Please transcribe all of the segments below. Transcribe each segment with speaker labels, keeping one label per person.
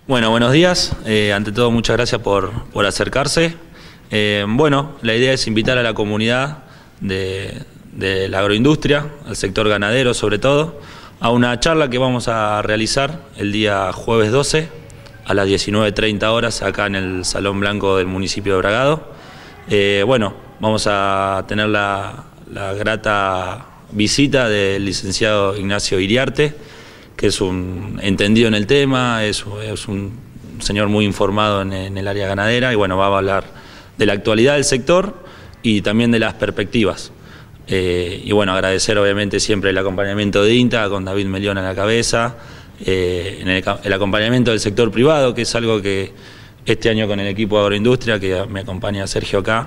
Speaker 1: Bueno, buenos días. Ante todo, muchas gracias por acercarse. Bueno, la idea es invitar a la comunidad de la agroindustria, al sector ganadero sobre todo, a una charla que vamos a realizar el día jueves 12 a las 19:30 horas acá en el Salón Blanco del municipio de Bragado. Bueno, vamos a tener la grata visita del licenciado Ignacio Iriarte, que es un entendido en el tema, es un señor muy informado en el área ganadera y bueno, va a hablar de la actualidad del sector y también de las perspectivas. Y bueno, agradecer obviamente siempre el acompañamiento de INTA con David Melión a la cabeza, en el acompañamiento del sector privado, que es algo que este año con el equipo de agroindustria, que me acompaña Sergio acá,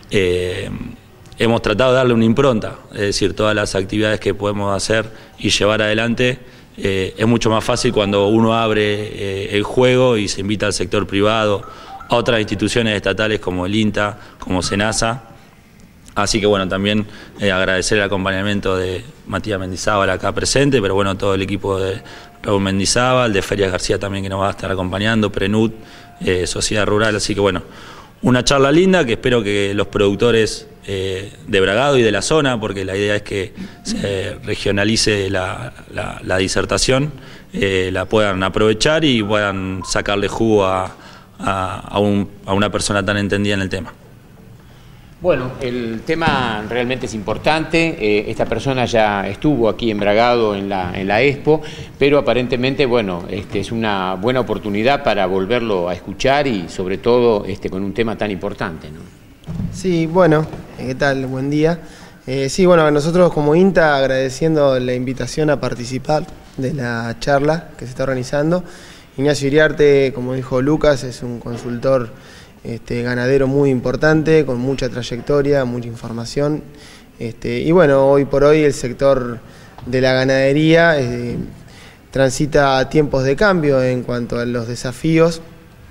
Speaker 1: hemos tratado de darle una impronta, es decir, todas las actividades que podemos hacer y llevar adelante. Es mucho más fácil cuando uno abre el juego y se invita al sector privado, a otras instituciones estatales como el INTA, como SENASA. Así que bueno, también agradecer el acompañamiento de Matías Mendizábal acá presente, pero bueno, todo el equipo de Raúl Mendizábal, de Ferias García también que nos va a estar acompañando, Prenut, Sociedad Rural, así que bueno, una charla linda que espero que los productores de Bragado y de la zona, porque la idea es que se regionalice la disertación, la puedan aprovechar y puedan sacarle jugo a una persona tan entendida en el tema.
Speaker 2: Bueno, el tema realmente es importante. Esta persona ya estuvo aquí en Bragado en la Expo, pero aparentemente, bueno, es una buena oportunidad para volverlo a escuchar y sobre todo con un tema tan importante, ¿no?
Speaker 3: Sí, bueno, ¿qué tal? Buen día. Sí, bueno, nosotros como INTA agradeciendo la invitación a participar de la charla que se está organizando. Ignacio Iriarte, como dijo Lucas, es un consultor ganadero muy importante, con mucha trayectoria, mucha información. Y bueno, hoy por hoy el sector de la ganadería transita tiempos de cambio en cuanto a los desafíos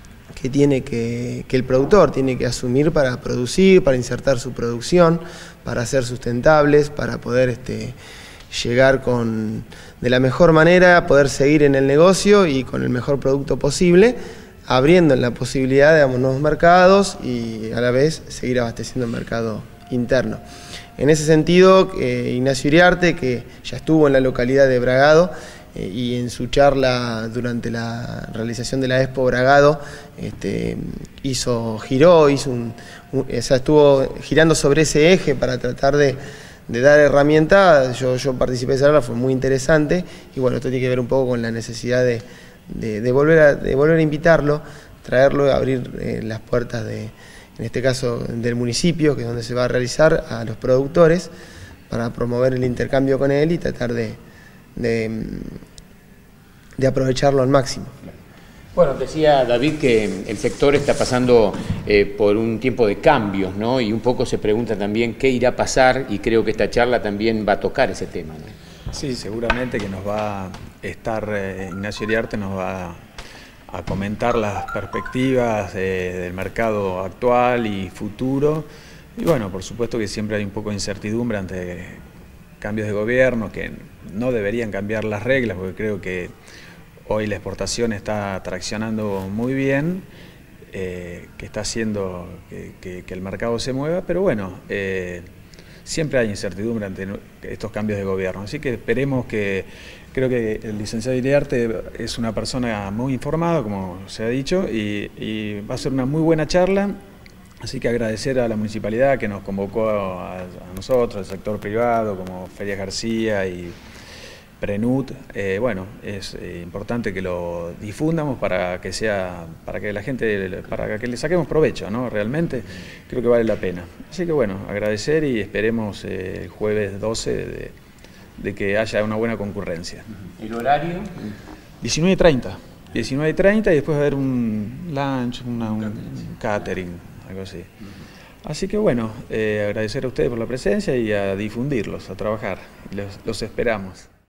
Speaker 3: que el productor tiene que asumir para producir, para insertar su producción, para ser sustentables, para poder llegar de la mejor manera, poder seguir en el negocio y con el mejor producto posible, abriendo la posibilidad de nuevos mercados y a la vez seguir abasteciendo el mercado interno. En ese sentido, Ignacio Iriarte, que ya estuvo en la localidad de Bragado y en su charla durante la realización de la Expo Bragado, estuvo girando sobre ese eje para tratar de dar herramientas. Yo participé de esa charla, fue muy interesante y bueno, esto tiene que ver un poco con la necesidad de volver a invitarlo, traerlo, abrir las puertas en este caso del municipio, que es donde se va a realizar, a los productores, para promover el intercambio con él y tratar de aprovecharlo al máximo.
Speaker 2: Bueno, decía David que el sector está pasando por un tiempo de cambios, ¿no? Y un poco se pregunta también qué irá a pasar, y creo que esta charla también va a tocar ese tema, ¿no?
Speaker 4: Sí, seguramente que nos va a estar, Ignacio Iriarte nos va a comentar las perspectivas del mercado actual y futuro. Y bueno, por supuesto que siempre hay un poco de incertidumbre ante cambios de gobierno que no deberían cambiar las reglas, porque creo que hoy la exportación está traccionando muy bien, que está haciendo que el mercado se mueva, pero bueno, siempre hay incertidumbre ante estos cambios de gobierno, así que esperemos creo que el licenciado Iriarte es una persona muy informada, como se ha dicho, y va a ser una muy buena charla, así que agradecer a la municipalidad que nos convocó a nosotros, al sector privado, como Ferias García y Prenut. Bueno, es importante que lo difundamos para que la gente, para que le saquemos provecho, ¿no? Realmente creo que vale la pena. Así que bueno, agradecer y esperemos el jueves 12 de que haya una buena concurrencia.
Speaker 2: ¿El horario?
Speaker 4: 19:30. 19:30 y después va a haber un lunch, un catering, algo así. Así que bueno, agradecer a ustedes por la presencia y a difundirlos, a trabajar. Los esperamos.